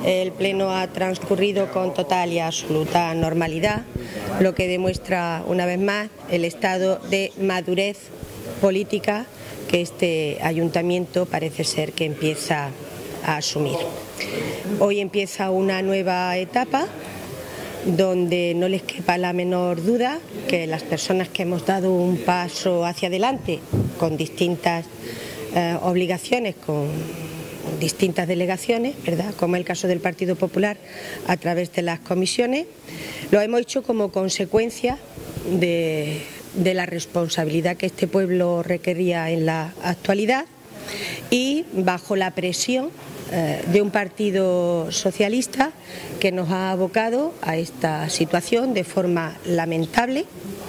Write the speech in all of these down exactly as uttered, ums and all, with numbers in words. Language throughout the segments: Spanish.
El Pleno ha transcurrido con total y absoluta normalidad, lo que demuestra una vez más el estado de madurez política que este ayuntamiento parece ser que empieza a asumir. Hoy empieza una nueva etapa donde no les quepa la menor duda que las personas que hemos dado un paso hacia adelante con distintas eh, obligaciones, con distintas delegaciones, ¿verdad?, como el caso del Partido Popular a través de las comisiones, lo hemos hecho como consecuencia de, de la responsabilidad que este pueblo requería en la actualidad y bajo la presión eh, de un partido socialista que nos ha abocado a esta situación de forma lamentable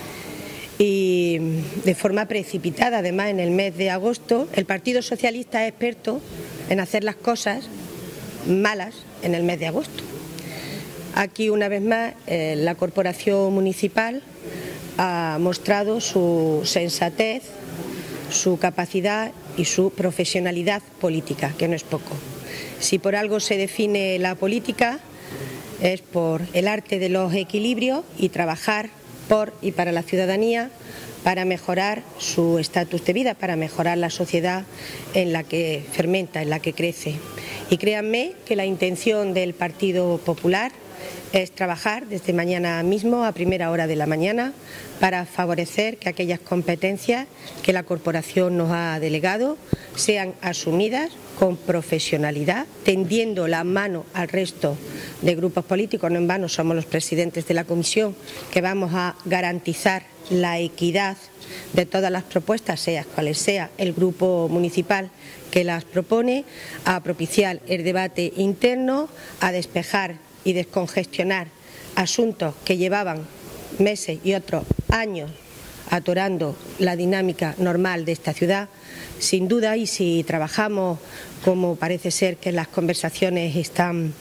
y de forma precipitada. Además, en el mes de agosto el Partido Socialista es experto en hacer las cosas malas en el mes de agosto. Aquí, una vez más, eh, la Corporación Municipal ha mostrado su sensatez, su capacidad y su profesionalidad política, que no es poco. Si por algo se define la política es por el arte de los equilibrios y trabajar por y para la ciudadanía, para mejorar su estatus de vida, para mejorar la sociedad en la que fermenta, en la que crece. Y créanme que la intención del Partido Popular es trabajar desde mañana mismo, a primera hora de la mañana, para favorecer que aquellas competencias que la Corporación nos ha delegado sean asumidas con profesionalidad, tendiendo la mano al resto de grupos políticos. No en vano somos los presidentes de la comisión que vamos a garantizar la equidad de todas las propuestas, sea cual sea el grupo municipal que las propone, a propiciar el debate interno, a despejar y descongestionar asuntos que llevaban meses y otros años atorando la dinámica normal de esta ciudad. Sin duda, y si trabajamos como parece ser que las conversaciones están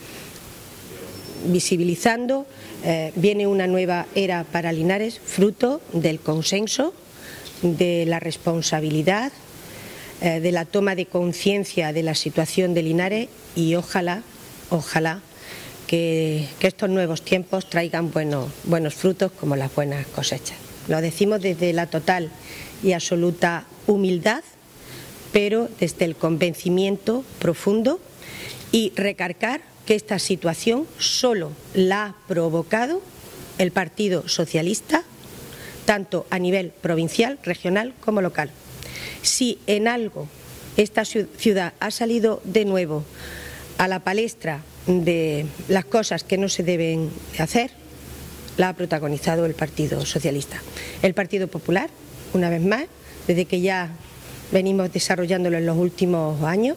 visibilizando, eh, viene una nueva era para Linares, fruto del consenso, de la responsabilidad, eh, de la toma de conciencia de la situación de Linares y ojalá, ojalá que, que estos nuevos tiempos traigan buenos, buenos frutos como las buenas cosechas. Lo decimos desde la total y absoluta humildad, pero desde el convencimiento profundo, y recargar que esta situación solo la ha provocado el Partido Socialista, tanto a nivel provincial, regional como local. Si en algo esta ciudad ha salido de nuevo a la palestra de las cosas que no se deben hacer, la ha protagonizado el Partido Socialista. El Partido Popular, una vez más, desde que ya venimos desarrollándolo en los últimos años,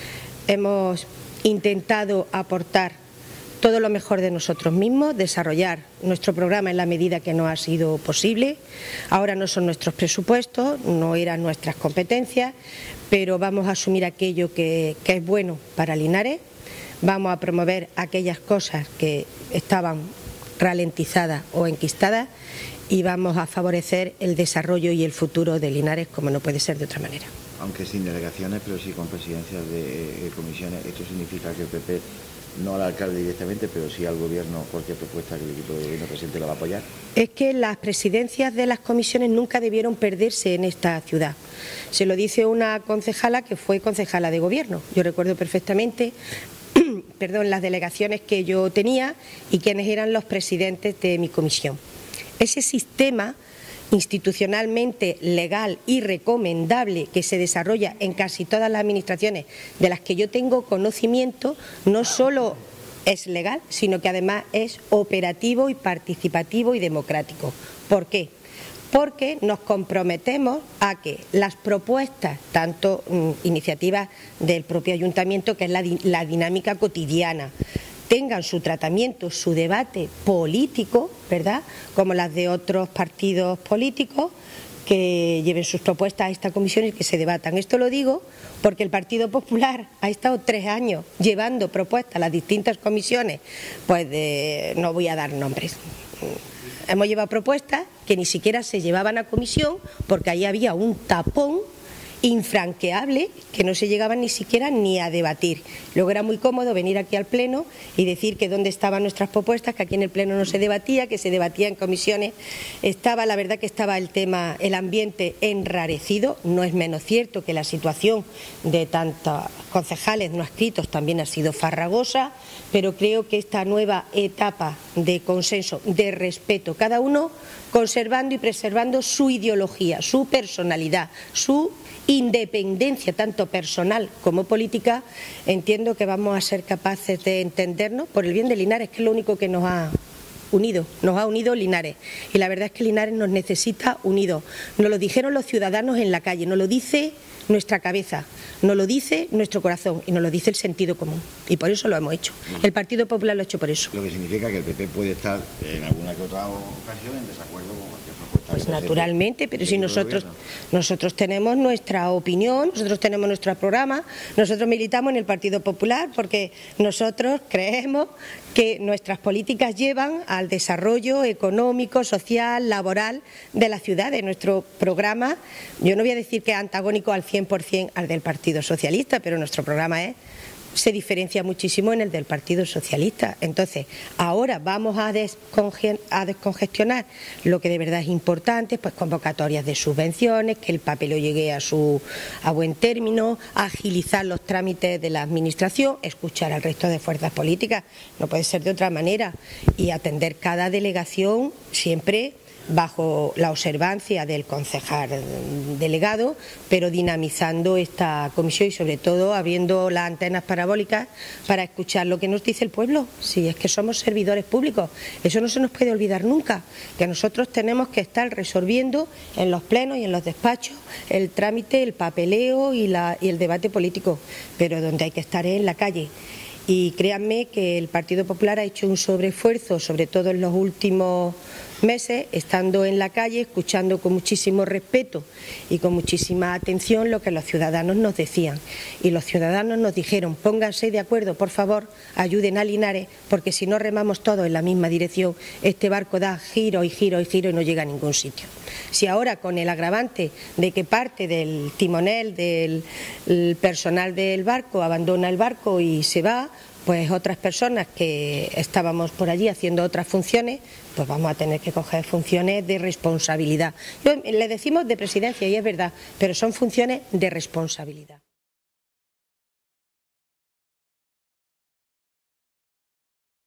hemos intentado aportar todo lo mejor de nosotros mismos, desarrollar nuestro programa en la medida que no ha sido posible. Ahora no son nuestros presupuestos, no eran nuestras competencias, pero vamos a asumir aquello que, que es bueno para Linares, vamos a promover aquellas cosas que estaban ralentizadas o enquistadas y vamos a favorecer el desarrollo y el futuro de Linares como no puede ser de otra manera. Aunque sin delegaciones, pero sí con presidencias de comisiones, esto significa que el P P, no al alcalde directamente, pero sí al gobierno, cualquier propuesta que el equipo de gobierno presente la va a apoyar. Es que las presidencias de las comisiones nunca debieron perderse en esta ciudad. Se lo dice una concejala que fue concejala de gobierno. Yo recuerdo perfectamente perdón, las delegaciones que yo tenía y quienes eran los presidentes de mi comisión. Ese sistema institucionalmente legal y recomendable que se desarrolla en casi todas las administraciones de las que yo tengo conocimiento no solo es legal, sino que además es operativo y participativo y democrático. ¿Por qué? Porque nos comprometemos a que las propuestas, tanto mm, iniciativas del propio ayuntamiento, que es la, la dinámica cotidiana, tengan su tratamiento, su debate político, ¿verdad?, como las de otros partidos políticos, que lleven sus propuestas a esta comisión y que se debatan. Esto lo digo porque el Partido Popular ha estado tres años llevando propuestas a las distintas comisiones, pues de, no voy a dar nombres. Hemos llevado propuestas que ni siquiera se llevaban a comisión porque ahí había un tapón infranqueables que no se llegaban ni siquiera ni a debatir. Luego era muy cómodo venir aquí al Pleno y decir que dónde estaban nuestras propuestas, que aquí en el Pleno no se debatía, que se debatía en comisiones. Estaba, la verdad que estaba el tema, el ambiente enrarecido. No es menos cierto que la situación de tantos concejales no adscritos también ha sido farragosa, pero creo que esta nueva etapa de consenso, de respeto, cada uno conservando y preservando su ideología, su personalidad, su independencia, tanto personal como política, entiendo que vamos a ser capaces de entendernos por el bien de Linares, que es lo único que nos ha unido, nos ha unido Linares. Y la verdad es que Linares nos necesita unidos. Nos lo dijeron los ciudadanos en la calle, nos lo dice nuestra cabeza, nos lo dice nuestro corazón y nos lo dice el sentido común. Y por eso lo hemos hecho. El Partido Popular lo ha hecho por eso. Lo que significa que el P P puede estar en alguna que otra ocasión en desacuerdo con cualquier propuesta. Pues naturalmente, pero si nosotros, nosotros tenemos nuestra opinión, nosotros tenemos nuestro programa, nosotros militamos en el Partido Popular porque nosotros creemos que nuestras políticas llevan al desarrollo económico, social, laboral de la ciudad, de nuestro programa. Yo no voy a decir que es antagónico al cien por cien al del Partido Socialista, pero nuestro programa es se diferencia muchísimo en el del Partido Socialista. Entonces, ahora vamos a, desconge a descongestionar lo que de verdad es importante, pues convocatorias de subvenciones, que el papeleo llegue a su a buen término, agilizar los trámites de la Administración, escuchar al resto de fuerzas políticas, no puede ser de otra manera, y atender cada delegación siempre bajo la observancia del concejal delegado, pero dinamizando esta comisión y sobre todo abriendo las antenas parabólicas para escuchar lo que nos dice el pueblo. Si es que somos servidores públicos, eso no se nos puede olvidar nunca, que nosotros tenemos que estar resolviendo en los plenos y en los despachos el trámite, el papeleo y, la, y el debate político, pero donde hay que estar es en la calle. Y créanme que el Partido Popular ha hecho un sobreesfuerzo, sobre todo en los últimos meses, estando en la calle, escuchando con muchísimo respeto y con muchísima atención lo que los ciudadanos nos decían. Y los ciudadanos nos dijeron, pónganse de acuerdo, por favor, ayuden a Linares, porque si no remamos todos en la misma dirección, este barco da giro y giro y giro y no llega a ningún sitio. Si ahora con el agravante de que parte del timonel, del personal del barco, abandona el barco y se va, pues otras personas que estábamos por allí haciendo otras funciones, pues vamos a tener que coger funciones de responsabilidad. Yo, le decimos de presidencia y es verdad, pero son funciones de responsabilidad.